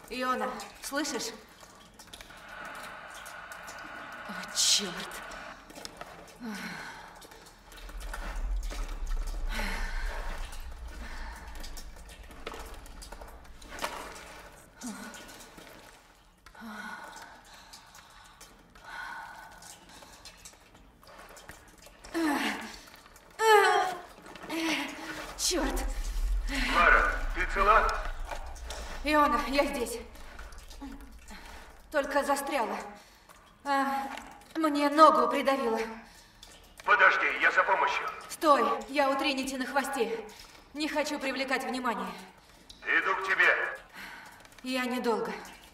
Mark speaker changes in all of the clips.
Speaker 1: Иона, слышишь? О, черт. Черт.
Speaker 2: Лара, ты цела?
Speaker 1: Иона, я здесь. Только застряла. Мне ногу придавило.
Speaker 2: Подожди, я за помощью.
Speaker 1: Стой, я у Тринити на хвосте. Не хочу привлекать внимание.
Speaker 2: Иду к тебе.
Speaker 1: Я недолго.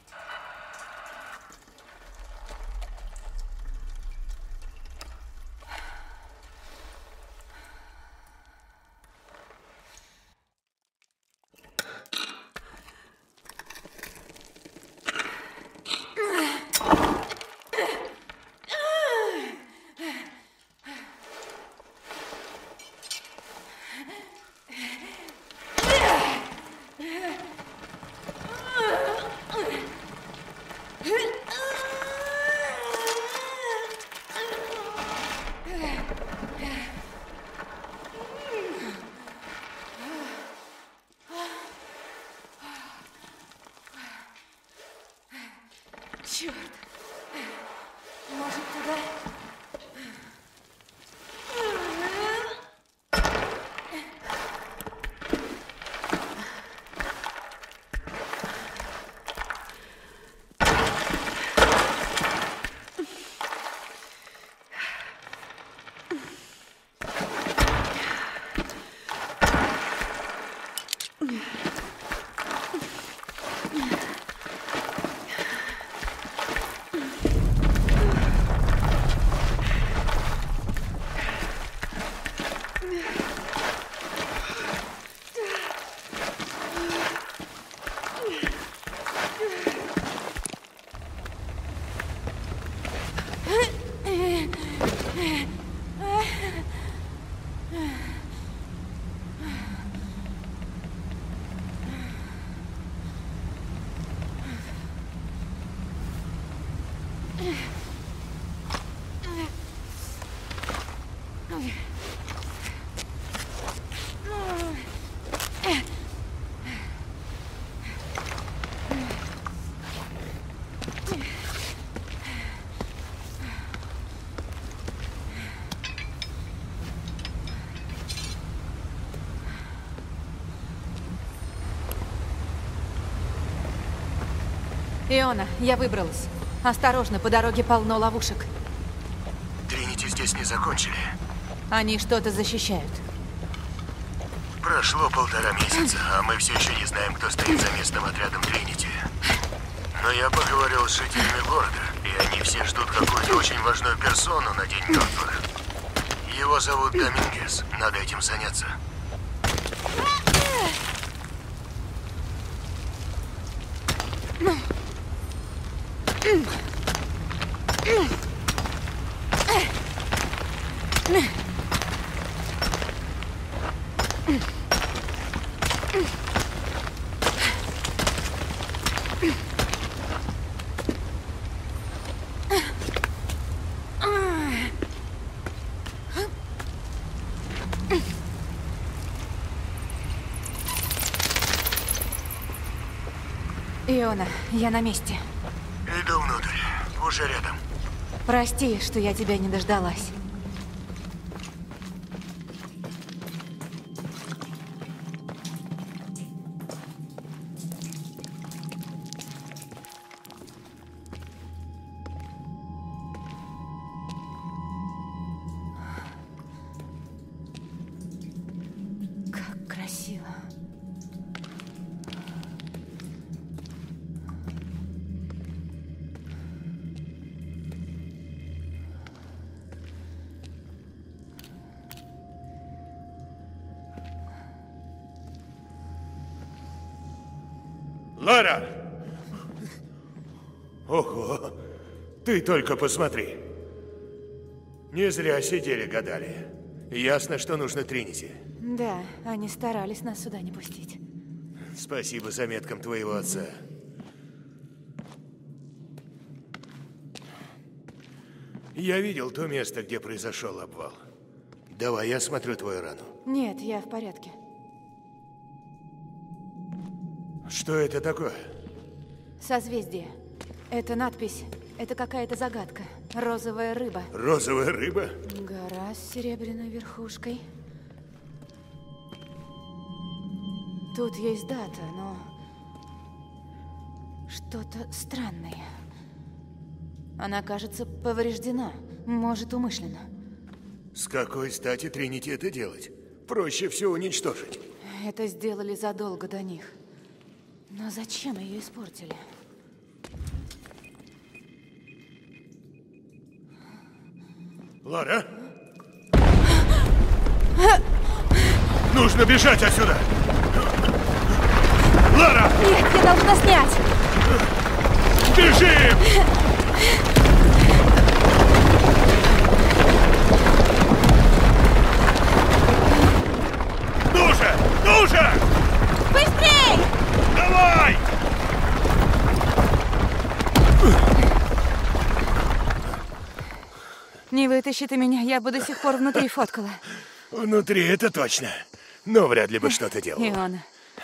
Speaker 1: Черт. Может, туда? Иона, я выбралась. Осторожно, по дороге полно ловушек.
Speaker 3: Тринити здесь не закончили.
Speaker 1: Они что-то защищают.
Speaker 3: Прошло 1,5 месяца, а мы все еще не знаем, кто стоит за местным отрядом Тринити. Но я поговорил с жителями города, и они все ждут какую-то очень важную персону на День мертвых. Его зовут Домингес. Надо этим заняться.
Speaker 1: Иона, я на месте.
Speaker 3: Иду внутрь. Уже рядом.
Speaker 1: Прости, что я тебя не дождалась. Как красиво.
Speaker 4: Лара! Ого! Ты только посмотри. Не зря сидели, гадали. Ясно, что нужно Тринити.
Speaker 1: Да, они старались нас сюда не пустить.
Speaker 4: Спасибо заметкам твоего отца. Я видел то место, где произошел обвал. Давай, я осмотрю твою рану.
Speaker 1: Нет, я в порядке.
Speaker 4: Что это такое?
Speaker 1: Созвездие. Это надпись. Это какая-то загадка. Розовая рыба.
Speaker 4: Розовая рыба?
Speaker 1: Гора с серебряной верхушкой. Тут есть дата, но... что-то странное. Она, кажется, повреждена. Может, умышленно.
Speaker 4: С какой стати Тринити это делать? Проще все уничтожить.
Speaker 1: Это сделали задолго до них. Но зачем ее испортили?
Speaker 4: Лара? Нужно бежать отсюда! Лара!
Speaker 1: Нет, я должна снять!
Speaker 4: Бежим! Ну же! Ну же!
Speaker 1: Быстрей!
Speaker 4: Давай!
Speaker 1: Не вытащи ты меня, я бы до сих пор внутри фоткала.
Speaker 4: Внутри это точно. Но вряд ли бы что-то делал.
Speaker 1: Иона.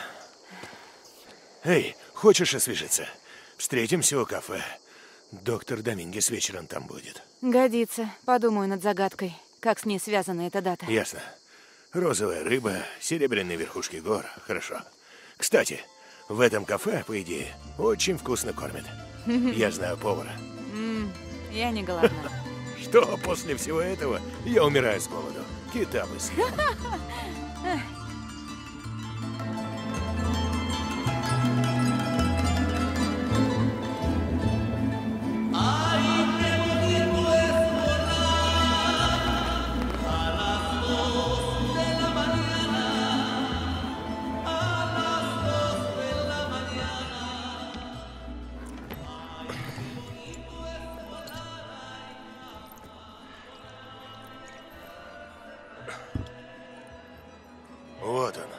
Speaker 4: Эй, хочешь освежиться? Встретимся у кафе. Доктор Домингес вечером там будет.
Speaker 1: Годится. Подумаю над загадкой. Как с ней связана эта дата.
Speaker 4: Ясно. Розовая рыба, серебряные верхушки гор. Хорошо. Кстати, в этом кафе, по идее, очень вкусно кормят. Я знаю повара.
Speaker 1: Я не голодна.
Speaker 4: Что, после всего этого я умираю с голоду? Кита бы съел. Вот он.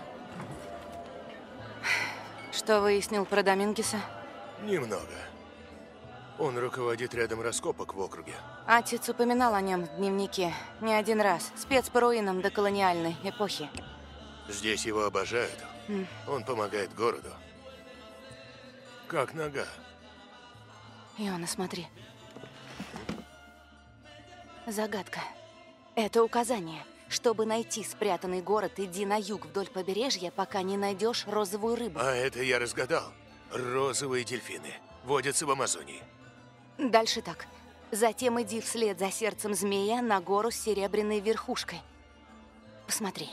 Speaker 1: Что выяснил про Домингеса?
Speaker 4: Немного. Он руководит рядом раскопок в округе.
Speaker 1: Отец упоминал о нем в дневнике. Не один раз. Спец по руинам доколониальной эпохи.
Speaker 4: Здесь его обожают. Он помогает городу. Как нога.
Speaker 1: Иона, смотри. Загадка. Это указание. Чтобы найти спрятанный город, иди на юг вдоль побережья, пока не найдешь розовую рыбу.
Speaker 4: А это я разгадал. Розовые дельфины водятся в Амазонии.
Speaker 1: Дальше так. Затем иди вслед за сердцем змея на гору с серебряной верхушкой. Посмотри.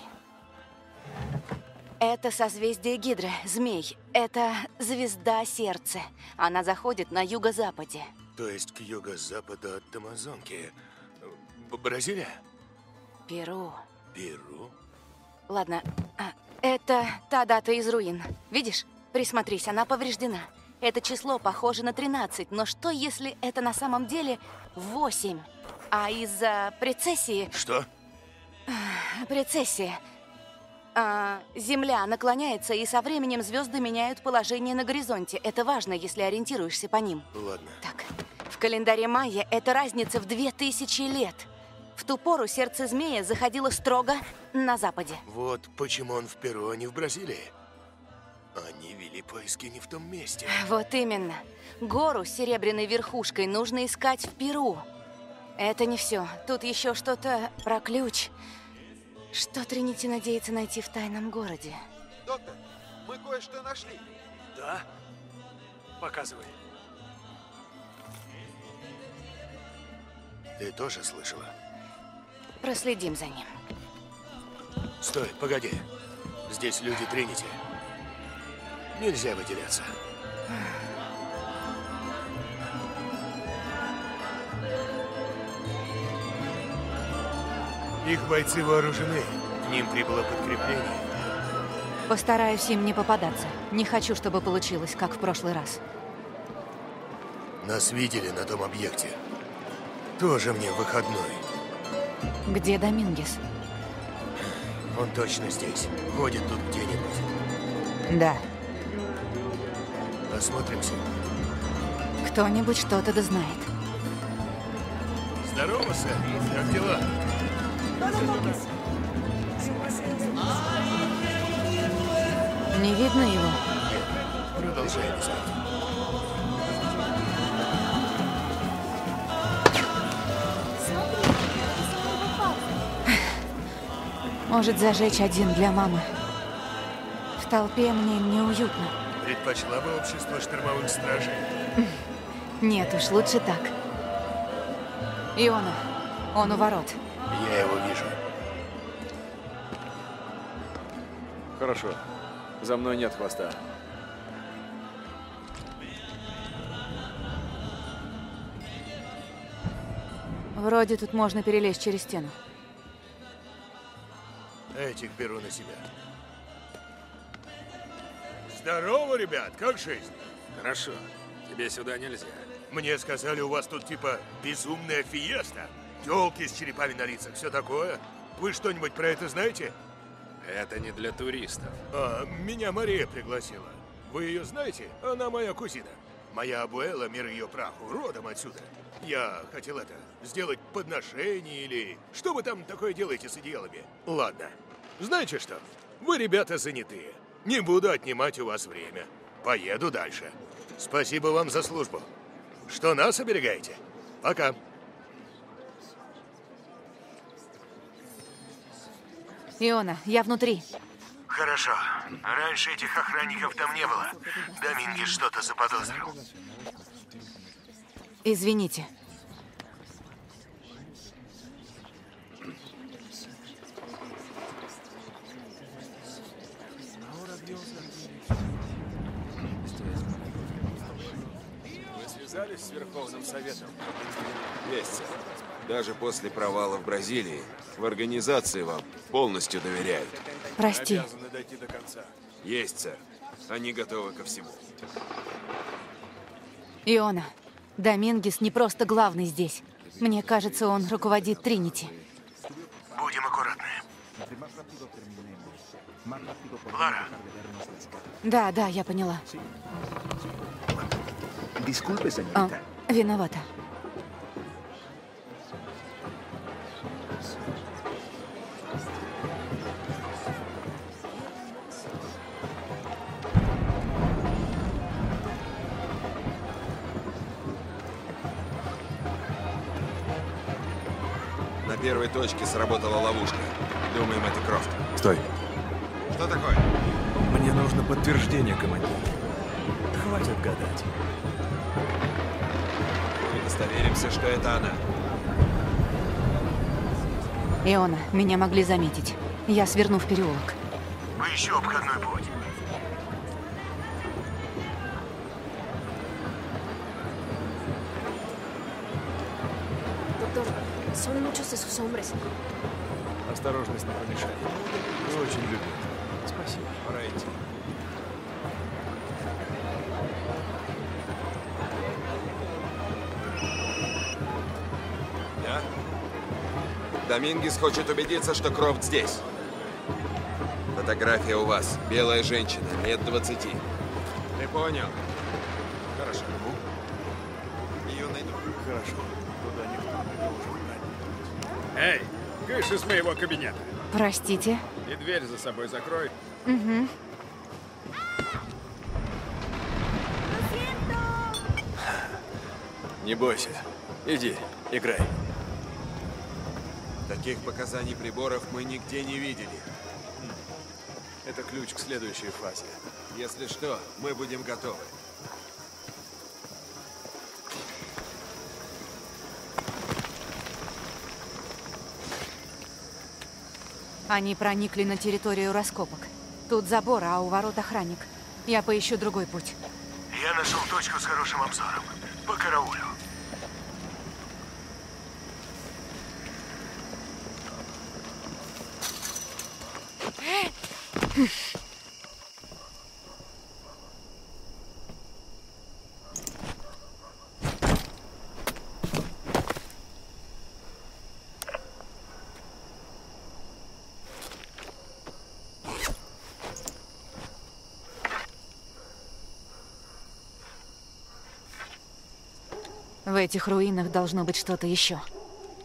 Speaker 1: Это созвездие Гидры, змей. Это звезда сердца. Она заходит на юго-западе.
Speaker 4: То есть к юго-западу от Амазонки. Бразилия?
Speaker 1: Перу.
Speaker 4: Перу?
Speaker 1: Ладно, это та дата из руин. Видишь? Присмотрись, она повреждена. Это число похоже на 13, но что, если это на самом деле 8? А из-за прецессии...
Speaker 4: Что?
Speaker 1: Прецессия. Земля наклоняется, и со временем звезды меняют положение на горизонте. Это важно, если ориентируешься по ним.
Speaker 4: Ладно.
Speaker 1: Так, в календаре майя это разница в 2000 лет. В ту пору сердце змея заходило строго на западе.
Speaker 4: Вот почему он в Перу, а не в Бразилии. Они вели поиски не в том месте.
Speaker 1: Вот именно. Гору с серебряной верхушкой нужно искать в Перу. Это не все. Тут еще что-то про ключ. Что Тринити надеется найти в тайном городе?
Speaker 5: Доктор, мы кое-что нашли.
Speaker 6: Да? Показывай.
Speaker 4: Ты тоже слышала?
Speaker 1: Проследим за ним.
Speaker 4: Стой, погоди. Здесь люди Тринити. Нельзя выделяться. Их бойцы вооружены. К ним прибыло подкрепление.
Speaker 1: Постараюсь им не попадаться. Не хочу, чтобы получилось, как в прошлый раз.
Speaker 4: Нас видели на том объекте. Тоже мне выходной.
Speaker 1: Где Домингес?
Speaker 4: Он точно здесь. Ходит тут где-нибудь.
Speaker 1: Да.
Speaker 4: Осмотримся.
Speaker 1: Кто-нибудь что-то да знает.
Speaker 4: Здорово, Сэм. Как дела?
Speaker 1: Не видно его.
Speaker 4: Продолжаем искать.
Speaker 1: Может, зажечь один для мамы. В толпе мне неуютно.
Speaker 4: Предпочла бы общество штормовых стражей.
Speaker 1: Нет уж, лучше так. Иона, он у ворот.
Speaker 4: Я его вижу.
Speaker 7: Хорошо. За мной нет хвоста.
Speaker 1: Вроде тут можно перелезть через стену.
Speaker 4: Этих беру на себя. Здорово, ребят, как жизнь?
Speaker 6: Хорошо. Тебе сюда нельзя.
Speaker 4: Мне сказали, у вас тут типа безумная фиеста. Тёлки с черепами на лицах, все такое. Вы что-нибудь про это знаете?
Speaker 6: Это не для туристов.
Speaker 4: Меня Мария пригласила. Вы ее знаете? Она моя кузина. Моя абуэла, мир ее праху, родом отсюда. Я хотел сделать подношение или... Что вы там такое делаете с идеалами? Ладно. Знаете что? Вы, ребята, занятые. Не буду отнимать у вас время. Поеду дальше. Спасибо вам за службу. Что нас оберегаете? Пока.
Speaker 1: Иона, я внутри.
Speaker 3: Хорошо. Раньше этих охранников там не было. Домингес что-то заподозрил.
Speaker 1: Извините.
Speaker 7: Вы связались с Верховным Советом?
Speaker 5: Есть, сэр. Даже после провала в Бразилии в организации вам полностью доверяют.
Speaker 1: Прости.
Speaker 7: Обязаны дойти до конца.
Speaker 5: Есть, сэр. Они готовы ко всему.
Speaker 1: Иона, Домингес не просто главный здесь. Мне кажется, он руководит Тринити.
Speaker 3: Будем аккуратны. Лара,
Speaker 1: Да, я поняла. Виновата.
Speaker 5: На первой точке сработала ловушка. Думаем, это Крофт.
Speaker 7: Стой.
Speaker 5: Что такое?
Speaker 7: Мне нужно подтверждение, командир. Хватит гадать.
Speaker 5: Удостоверимся, что это она.
Speaker 1: Иона, меня могли заметить. Я сверну в переулок.
Speaker 3: поищу обходной путь.
Speaker 8: Doctor, son muchos de sus hombres.
Speaker 7: Осторожность не помешает. Вы очень любите. Спасибо. Пора идти.
Speaker 5: Да? Домингес хочет убедиться, что Крофт здесь. Фотография у вас. Белая женщина, лет 20. Ты понял? Хорошо. Ее найду.
Speaker 7: Хорошо. Туда никто не должен проникнуть. Эй, кыш из моего кабинета.
Speaker 1: Простите.
Speaker 7: И дверь за собой закрой.
Speaker 1: Угу.
Speaker 7: Не бойся. Иди, играй.
Speaker 5: Таких показаний приборов мы нигде не видели.
Speaker 7: Это ключ к следующей фазе.
Speaker 5: Если что, мы будем готовы.
Speaker 1: Они проникли на территорию раскопок. Тут забор, а у ворот охранник. Я поищу другой путь.
Speaker 3: Я нашел точку с хорошим обзором. По караулю.
Speaker 1: В этих руинах должно быть что-то еще.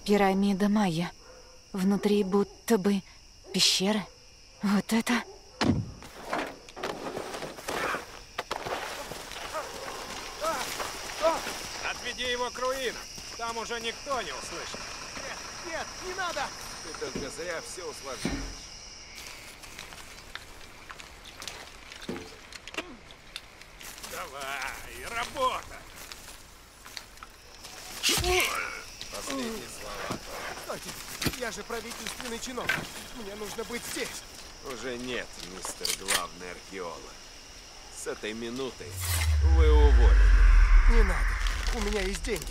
Speaker 1: Пирамида майя. Внутри будто бы пещеры. Вот это...
Speaker 7: Отведи его к руинам. Там уже никто не услышит.
Speaker 5: Нет, не надо! Ты только зря все усложняешь.
Speaker 7: Давай, работа!
Speaker 5: Последние слова.
Speaker 9: Стойте, я же правительственный чиновник. Мне нужно быть здесь.
Speaker 5: Уже нет, мистер главный археолог. С этой минуты вы уволены.
Speaker 9: Не надо, у меня есть деньги.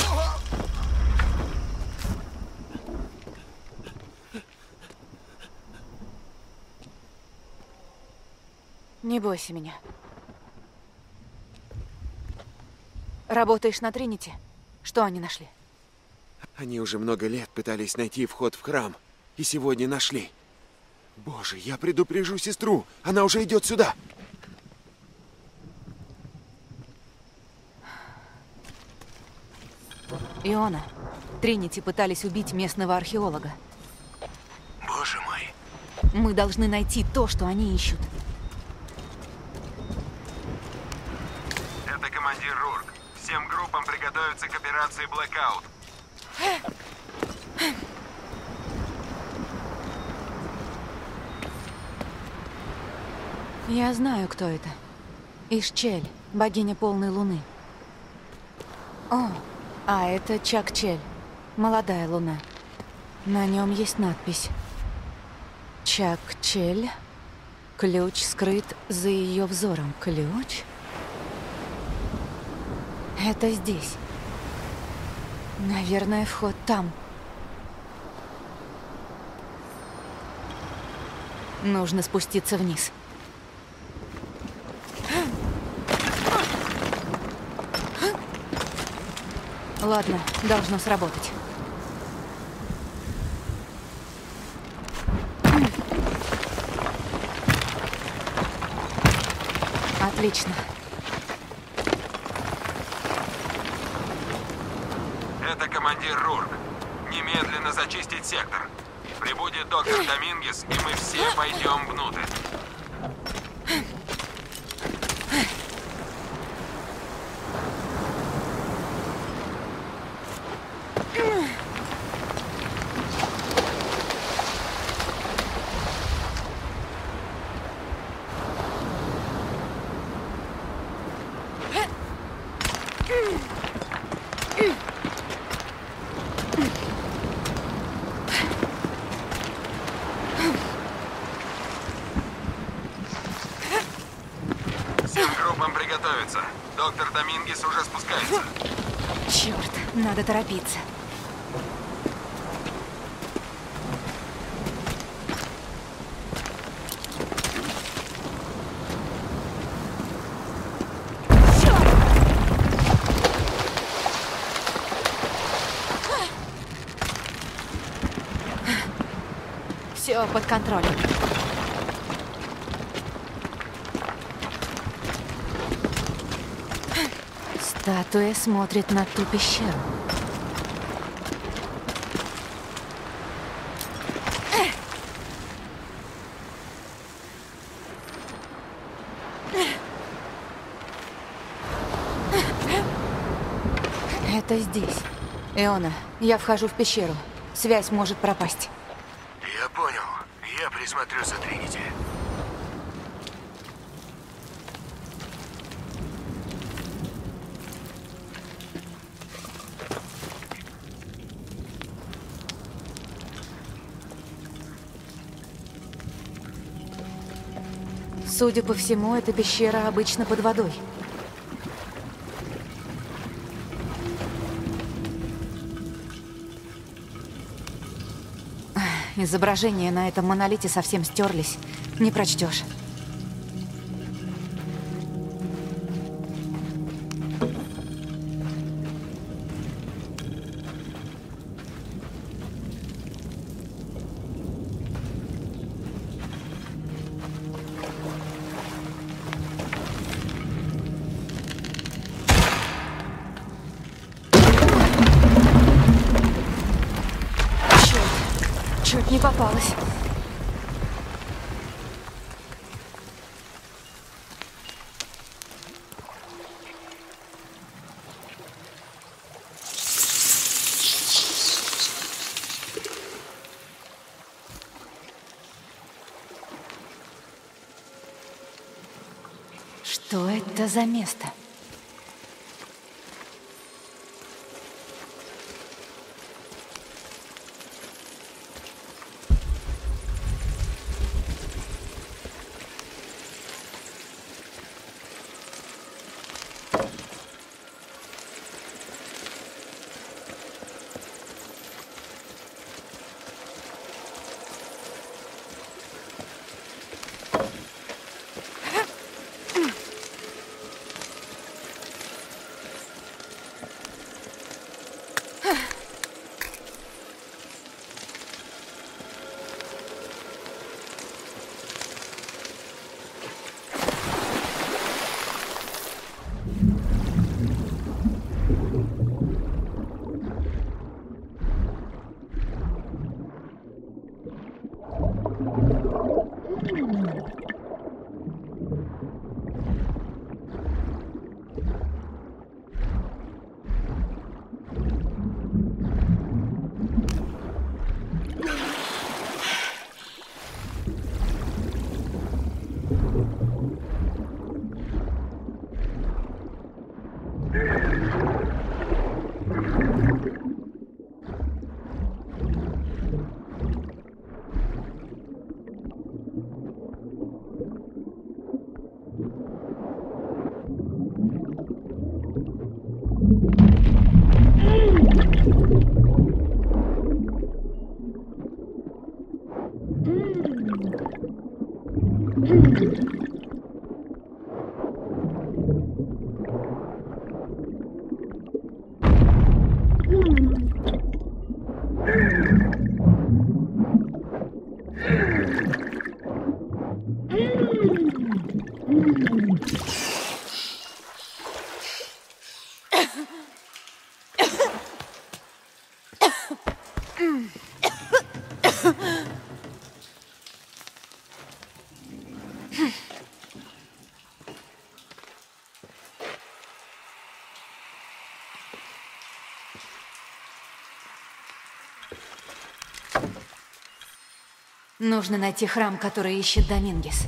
Speaker 1: Не бойся меня. Работаешь на Тринити? Что они нашли?
Speaker 5: Они уже много лет пытались найти вход в храм. И сегодня нашли. Боже, я предупрежу сестру. Она уже идет сюда.
Speaker 1: Иона, Тринити пытались убить местного археолога.
Speaker 3: Боже мой.
Speaker 1: Мы должны найти то, что они ищут.
Speaker 10: Это командир Рурк. Всем группам приготовиться к операции Blackout.
Speaker 1: Я знаю, кто это. Ишчель, богиня полной луны. О, а это Чак-Чель, молодая луна. На нем есть надпись. Чак-Чель. Ключ скрыт за ее взором. Ключ? Это здесь. Наверное, вход там. Нужно спуститься вниз. Ладно, должно сработать. Отлично.
Speaker 10: Это командир Рурк. Немедленно зачистить сектор. Прибудет доктор Домингес, и мы все пойдем внутрь. Всем группам приготовиться. Доктор Домингес уже спускается.
Speaker 1: Черт, надо торопиться. Все под контролем. Статуя смотрит на ту пещеру. Это здесь. Иона, я вхожу в пещеру. Связь может пропасть.
Speaker 3: Я понял. Я присмотрю за Тринити.
Speaker 1: Судя по всему, эта пещера обычно под водой. Изображения на этом монолите совсем стерлись. Не прочтешь. не попалась. Что это за место? Нужно найти храм, который ищет Домингес.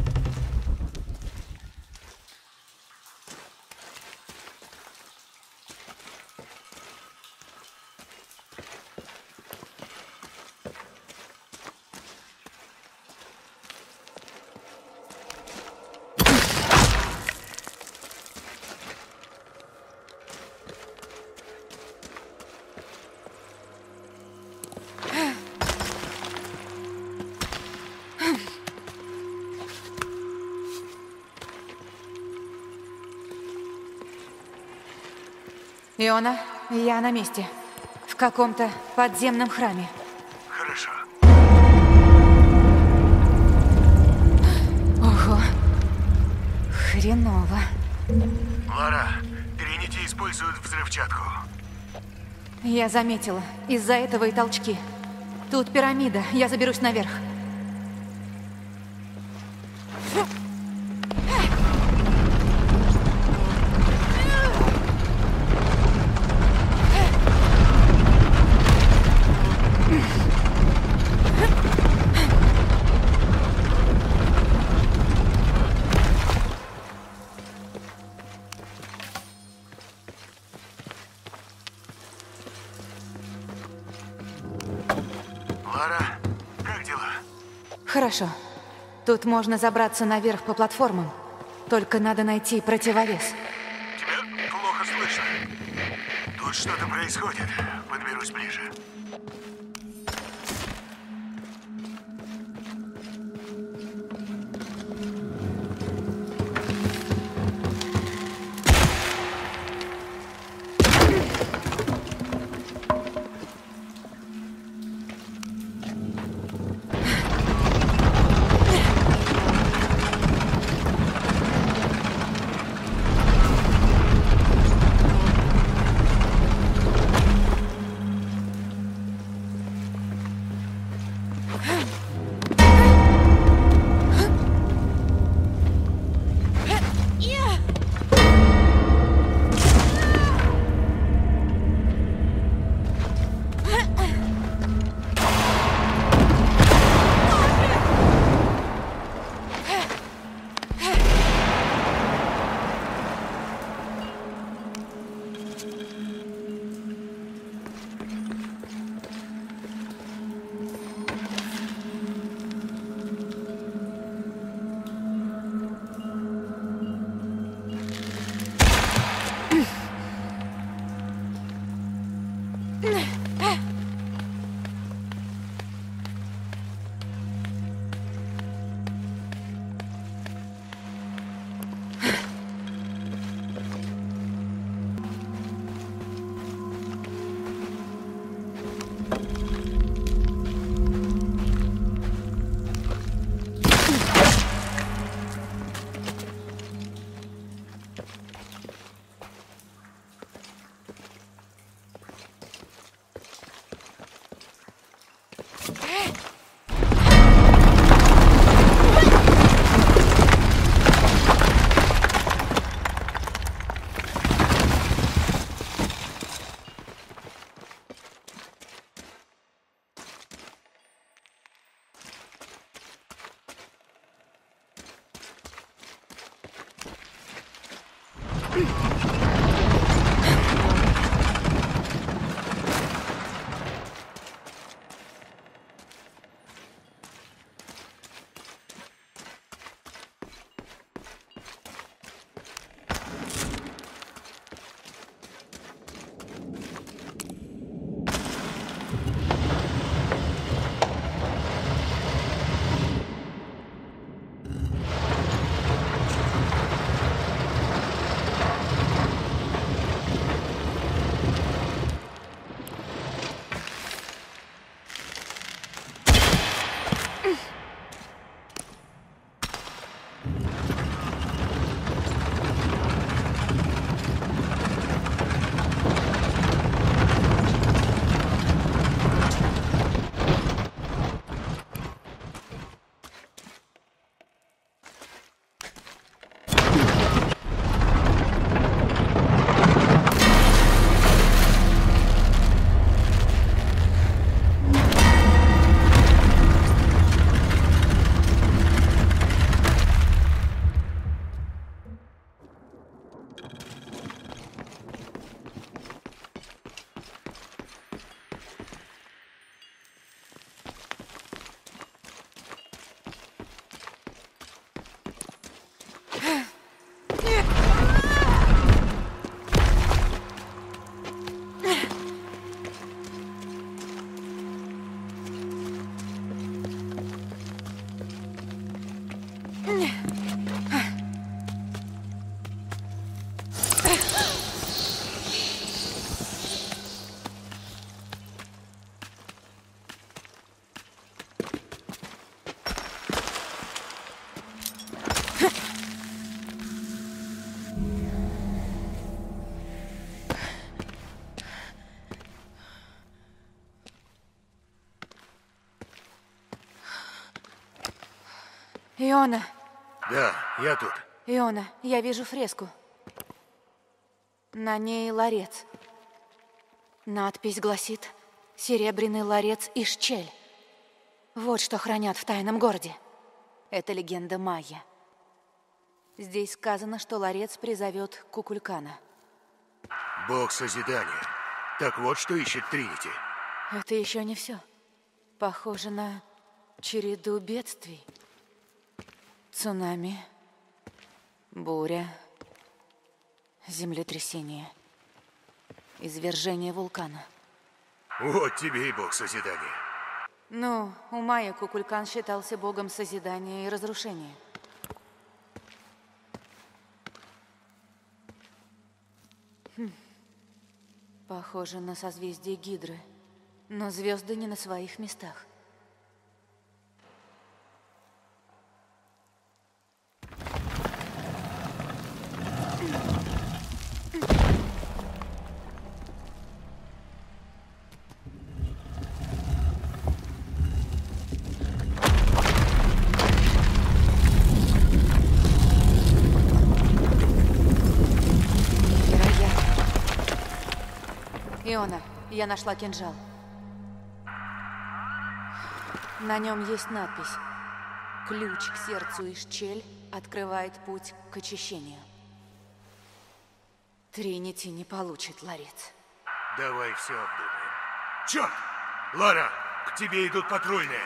Speaker 1: Иона, я на месте. В каком-то подземном храме.
Speaker 3: Хорошо.
Speaker 1: Ого. Хреново.
Speaker 3: Лара, Тринити используют взрывчатку.
Speaker 1: Я заметила. Из-за этого и толчки. Тут пирамида. Я заберусь наверх.
Speaker 3: Лара, как дела?
Speaker 1: Хорошо. Тут можно забраться наверх по платформам. Только надо найти противовес.
Speaker 3: Тебя плохо слышно. Тут что-то происходит. Подберусь ближе.
Speaker 1: Иона.
Speaker 4: Да, я тут.
Speaker 1: Иона, я вижу фреску. На ней ларец. Надпись гласит «Серебряный ларец Ишчель». Вот что хранят в тайном городе. Это легенда майя. Здесь сказано, что ларец призовет Кукулькана.
Speaker 4: Бог созидания. Так вот, что ищет Тринити.
Speaker 1: Это еще не все. Похоже на череду бедствий. Цунами, буря, землетрясение, извержение вулкана.
Speaker 4: Вот тебе и бог созидания.
Speaker 1: Ну, у майя Кукулькан считался богом созидания и разрушения. Похоже на созвездие Гидры, но звезды не на своих местах. Иона, я нашла кинжал. На нем есть надпись: «Ключ к сердцу Ишчель открывает путь к очищению». Тринити не получит ларец.
Speaker 4: Давай все обдумаем. Черт! Лара, к тебе идут патрульные.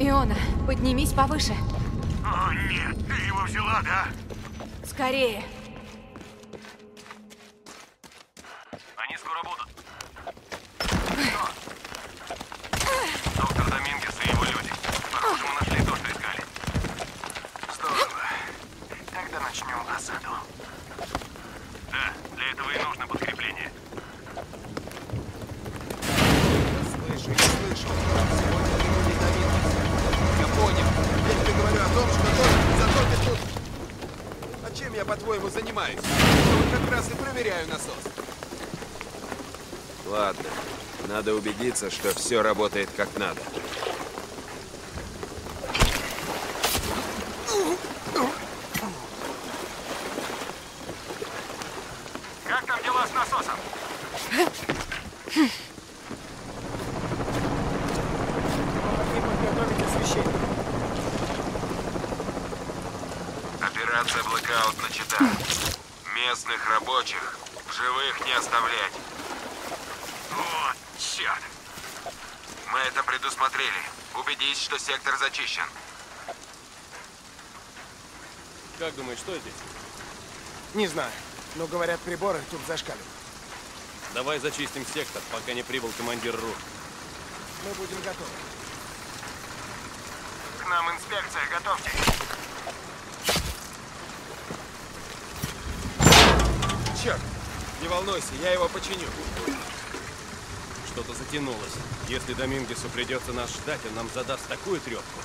Speaker 1: Иона, поднимись повыше.
Speaker 2: О, нет, ты его взяла, да?
Speaker 1: Скорее.
Speaker 2: Они скоро будут. Доктор Домингес и его люди. Похоже, мы нашли то, что искали. Здорово. Тогда начнем осаду. Да, для этого и нужно подкрепление.
Speaker 9: Слышу, не слышу. Сегодня не Домингес. Я понял. Я тебе говорю о том, что зато тут. А чем я, по-твоему, занимаюсь? Я вот как раз и проверяю насос.
Speaker 5: Ладно, надо убедиться, что все работает как надо.
Speaker 2: Как там дела с насосом?
Speaker 9: Помоги подготовить освещение.
Speaker 10: Операция «Блэкаут» начата. Местных рабочих в живых не оставлять. Вот, черт. Мы это предусмотрели. Убедись, что сектор зачищен.
Speaker 7: Как думаешь, что здесь?
Speaker 9: Не знаю, но говорят, приборы тут зашкаливают.
Speaker 7: Давай зачистим сектор, пока не прибыл командир РУ.
Speaker 9: Мы будем готовы.
Speaker 2: К нам инспекция, готовьтесь.
Speaker 9: Черт! Не волнуйся, я его починю.
Speaker 7: Что-то затянулось. Если Домингесу придется нас ждать, он нам задаст такую трепку.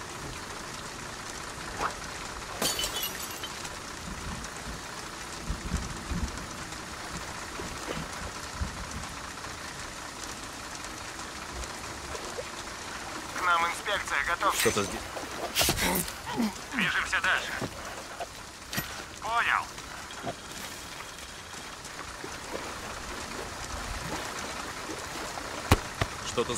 Speaker 2: К нам инспекция, готовьтесь.
Speaker 7: Что-то здесь.
Speaker 2: Движемся дальше. Понял.
Speaker 7: Что-то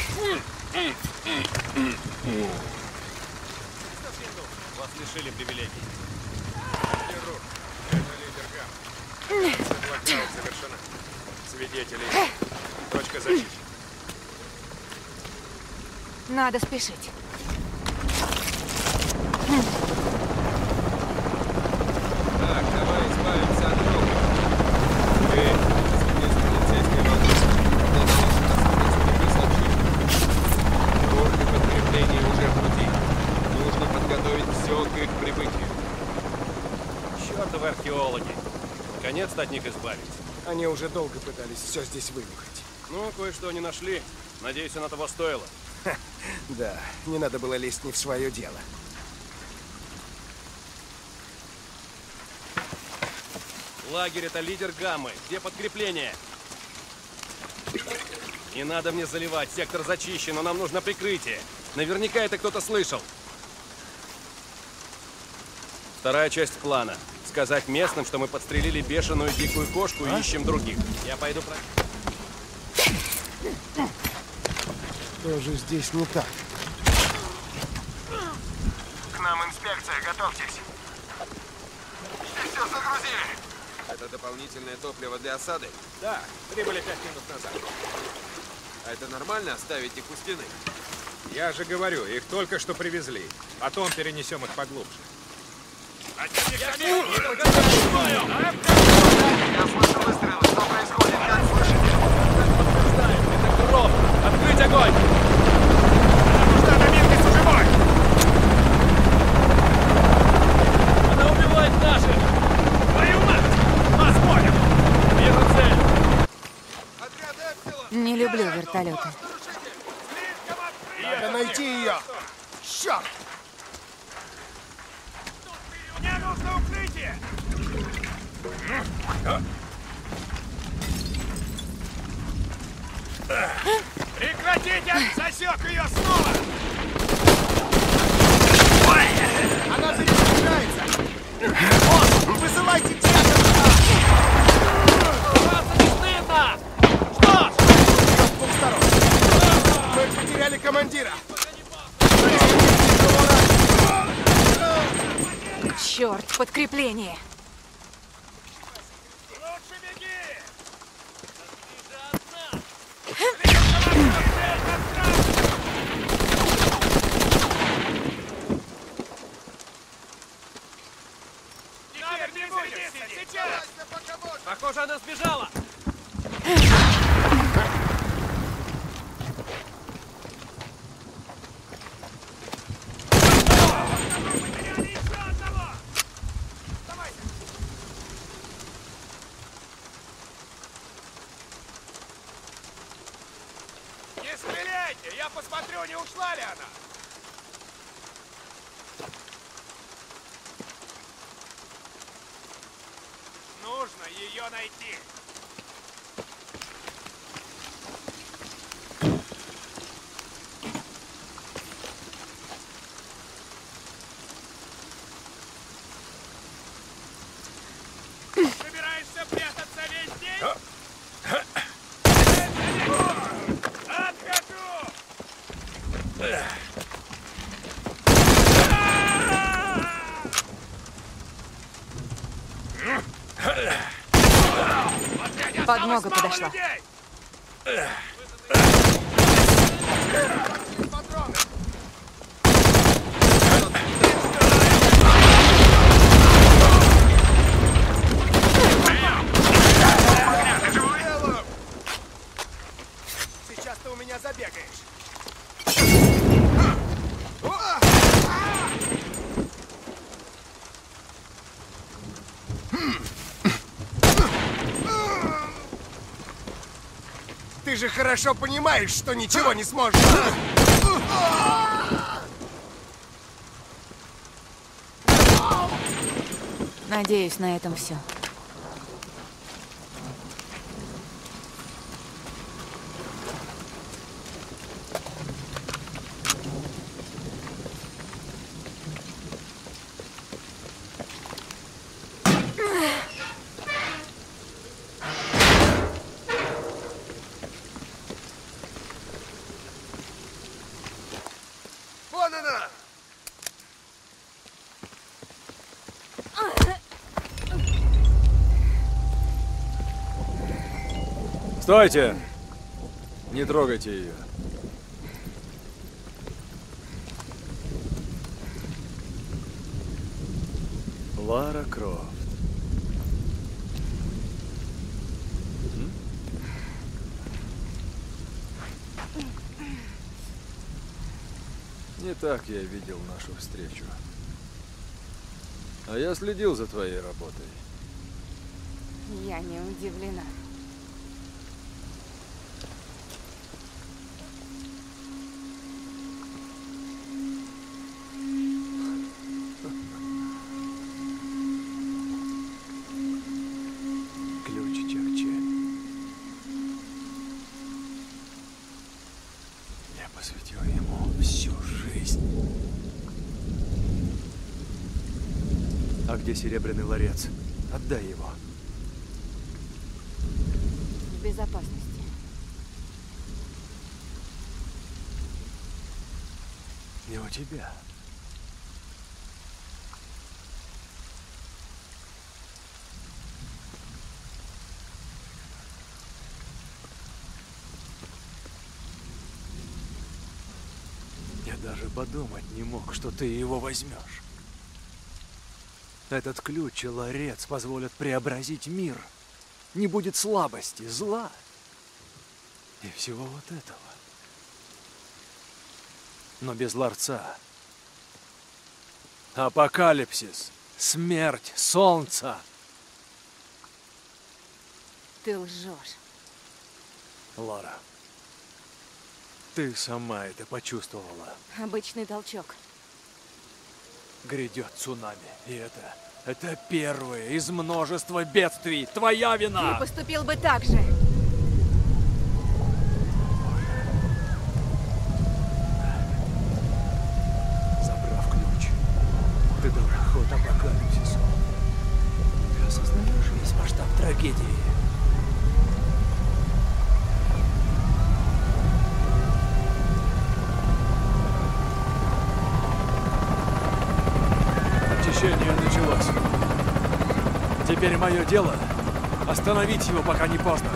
Speaker 7: Вас лишили привилегий.
Speaker 6: Это лидер Гам. Блэкаут завершена. Свидетелей. Точка зачищена.
Speaker 1: Надо спешить.
Speaker 5: Так, давай избавимся от трупа. Ты, если полицейская воздушка, Рурк и подкрепление уже в пути. Нужно подготовить все к их прибытию.
Speaker 7: Чёртовы археологи. Наконец-то от них избавиться.
Speaker 9: Они уже долго пытались все здесь вынюхать.
Speaker 7: Ну, кое-что они нашли. Надеюсь, оно того стоило.
Speaker 9: Да, не надо было лезть не в свое дело.
Speaker 7: Лагерь — это лидер Гаммы. Где подкрепление? Не надо мне заливать. Сектор зачищен, но нам нужно прикрытие. Наверняка это кто-то слышал. Вторая часть плана. Сказать местным, что мы подстрелили бешеную дикую кошку и ищем других. Я пойду про...
Speaker 9: Что же здесь не так?
Speaker 2: К нам инспекция, готовьтесь. Здесь все загрузили.
Speaker 5: Это дополнительное топливо для осады?
Speaker 6: Да, прибыли 5 минут назад.
Speaker 5: А это нормально оставить их у стены?
Speaker 6: Я же говорю, их только что привезли. Потом перенесем их поглубже.
Speaker 10: Я слышу выстрелы. Что происходит? Как слышите?
Speaker 7: Это Гром! Открыть огонь!
Speaker 2: Что, Домингес живой?
Speaker 7: Она убивает наших!
Speaker 2: Твою мать! Нас понял!
Speaker 7: Вижу цель!
Speaker 9: Отряд Эпсилон!
Speaker 1: Не люблю вертолеты.
Speaker 9: Надо найти ее! Черт!
Speaker 2: Мне нужно укрытие! Прекратите! Засек ее снова!
Speaker 9: Она перезаряжается! Босс, высылайте театр!
Speaker 7: Не стыдно! Что?
Speaker 9: С двух сторон! Мы потеряли командира!
Speaker 1: Черт, подкрепление.
Speaker 2: Лучше беги!
Speaker 9: Давайте, я посмотрю, не ушла ли она. Нужно ее найти. Собираешься прятаться весь день? Отхожу!
Speaker 1: Подмога подошла.
Speaker 9: Сейчас ты у меня забегаешь. Ты же хорошо понимаешь, что ничего не сможешь.
Speaker 1: Надеюсь, на этом все.
Speaker 9: Вон она!
Speaker 7: Стойте! Не трогайте ее. Лара Крофт. Не так я видел нашу встречу. А я следил за твоей работой.
Speaker 1: Я не удивлена.
Speaker 7: Ключ Чакче. Я посвятил ему всю жизнь. А где серебряный ларец? Отдай его.
Speaker 1: В безопасности.
Speaker 7: Не у тебя. Я даже подумать не мог, что ты его возьмешь. Этот ключ и ларец позволят преобразить мир. Не будет слабости, зла и всего вот этого. Но без ларца апокалипсис, смерть, солнце.
Speaker 1: Ты лжешь.
Speaker 7: Лара, ты сама это почувствовала.
Speaker 1: Обычный толчок.
Speaker 7: Грядет цунами, и это первое из множества бедствий. Твоя вина!
Speaker 1: Ты поступил бы так же.
Speaker 7: Забрав ключ, ты дала ход апокалипсису. Ты осознаешь весь масштаб трагедии? Очищение началось. Теперь мое дело — остановить его, пока не поздно.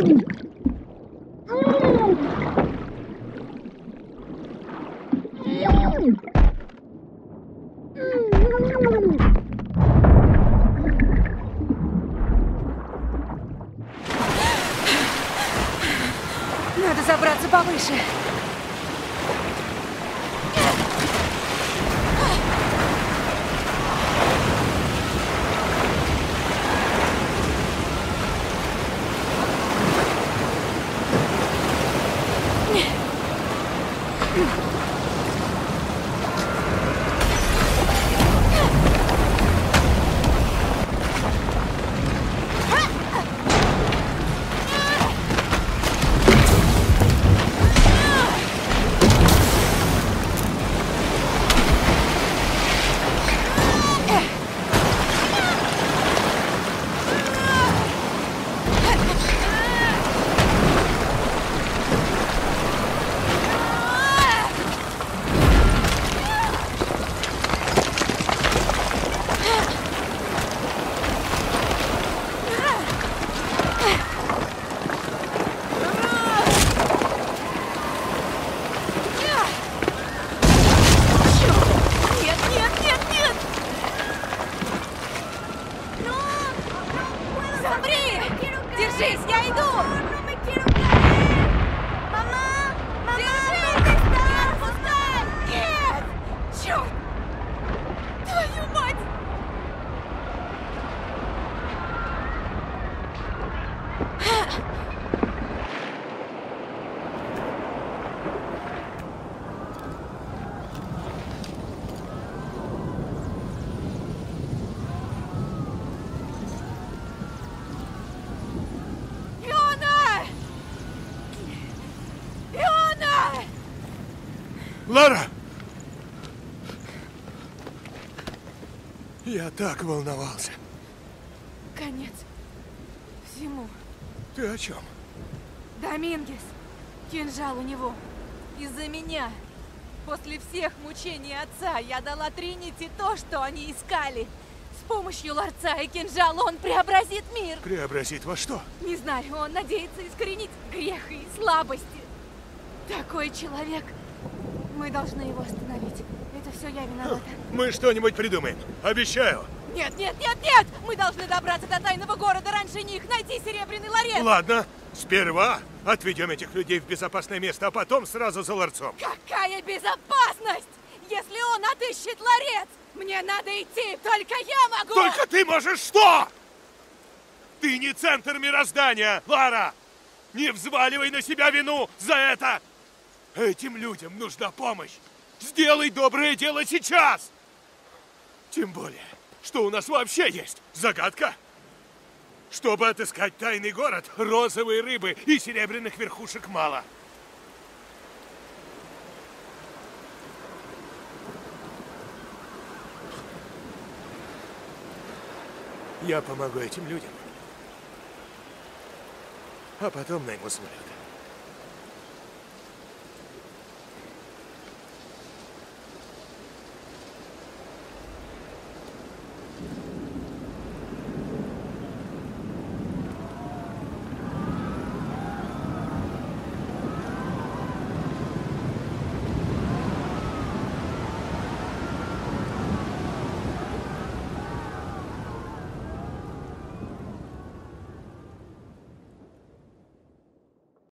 Speaker 1: Надо забраться повыше. Держись, я иду! Мама! Держись! Отпускай! Нет! Черт! Твою мать!
Speaker 4: Лара! Я так волновался.
Speaker 1: Конец всему.
Speaker 4: Ты о чем?
Speaker 1: Домингес. Кинжал у него. Из-за меня. После всех мучений отца я дала Тринити то, что они искали. С помощью ларца и кинжала он преобразит мир.
Speaker 4: Преобразит во что?
Speaker 1: Не знаю, он надеется искоренить грех и слабости. Такой человек. Мы должны его остановить. Это все я виновата.
Speaker 4: Мы что-нибудь придумаем. Обещаю.
Speaker 1: Нет, нет, нет, нет! Мы должны добраться до тайного города раньше них, найти серебряный ларец.
Speaker 4: Ладно, сперва отведем этих людей в безопасное место, а потом сразу за ларцом.
Speaker 1: Какая безопасность? Если он отыщет ларец, мне надо идти, только я могу!
Speaker 4: Только ты можешь что? Ты не центр мироздания, Лара! Не взваливай на себя вину за это! Этим людям нужна помощь. Сделай доброе дело сейчас! Тем более, что у нас вообще есть загадка. Чтобы отыскать тайный город, розовой рыбы и серебряных верхушек мало. Я помогу этим людям. А потом найму самолет.